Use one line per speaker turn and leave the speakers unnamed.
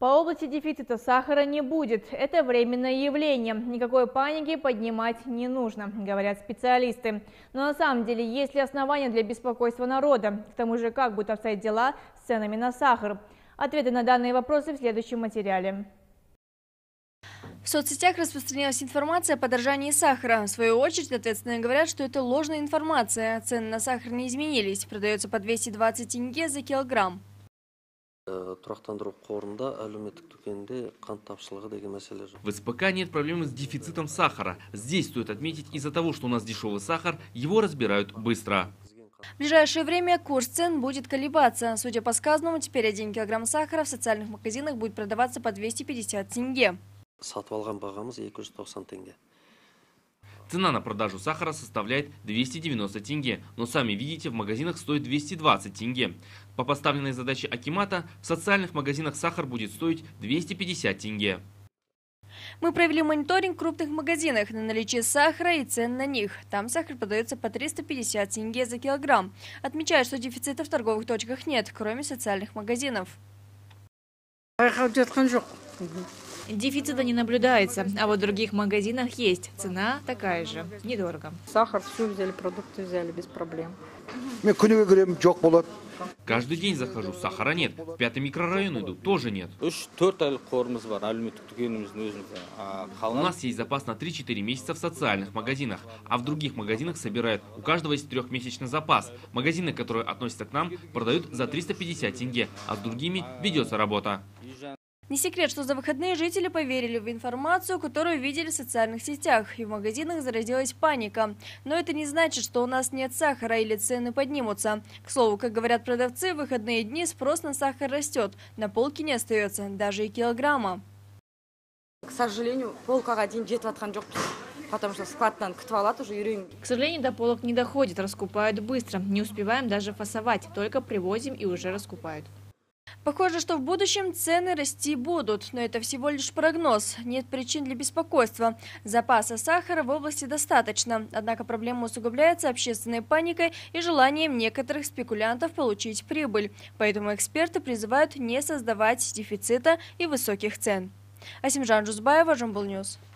По области дефицита сахара не будет. Это временное явление. Никакой паники поднимать не нужно, говорят специалисты. Но на самом деле есть ли основания для беспокойства народа? К тому же, как будут обстоять дела с ценами на сахар? Ответы на данные вопросы в следующем материале.
В соцсетях распространилась информация о подорожании сахара. В свою очередь, ответственные говорят, что это ложная информация. Цены на сахар не изменились. Продается по 220 тенге за килограмм.
В
СПК нет проблемы с дефицитом сахара. Здесь стоит отметить, из-за того, что у нас дешевый сахар, его разбирают быстро.
В ближайшее время курс цен будет колебаться. Судя по сказанному, теперь 1 килограмм сахара в социальных магазинах будет продаваться по 250 тенге.
Цена на продажу сахара составляет 290 тенге, но сами видите, в магазинах стоит 220 тенге. По поставленной задаче акимата, в социальных магазинах сахар будет стоить 250 тенге.
Мы провели мониторинг в крупных магазинах на наличие сахара и цен на них. Там сахар продается по 350 тенге за килограмм. Отмечают, что дефицита в торговых точках нет, кроме социальных магазинов.
Дефицита не наблюдается, а вот в других магазинах есть. Цена такая же, недорого.
Сахар все взяли, продукты взяли без проблем.
Каждый день захожу, сахара нет. В 5-й микрорайон иду, тоже нет. У нас есть запас на 3-4 месяца в социальных магазинах, а в других магазинах собирают. У каждого есть 3-месячный запас. Магазины, которые относятся к нам, продают за 350 тенге, а с другими ведется работа.
Не секрет, что за выходные жители поверили в информацию, которую видели в социальных сетях, и в магазинах заразилась паника. Но это не значит, что у нас нет сахара или цены поднимутся. К слову, как говорят продавцы, в выходные дни спрос на сахар растет, на полке не остается даже и килограмма.
К сожалению, полкаға дейін жетіп атқан жоқпыз. Потому что складтан күтіп алады уже үйрен.
К сожалению, до полок не доходит, раскупают быстро. Не успеваем даже фасовать, только привозим и уже раскупают.
Похоже, что в будущем цены расти будут, но это всего лишь прогноз. Нет причин для беспокойства. Запаса сахара в области достаточно. Однако проблема усугубляется общественной паникой и желанием некоторых спекулянтов получить прибыль. Поэтому эксперты призывают не создавать дефицита и высоких цен. Асимжан Жузбаева, Жамбыл Ньюс.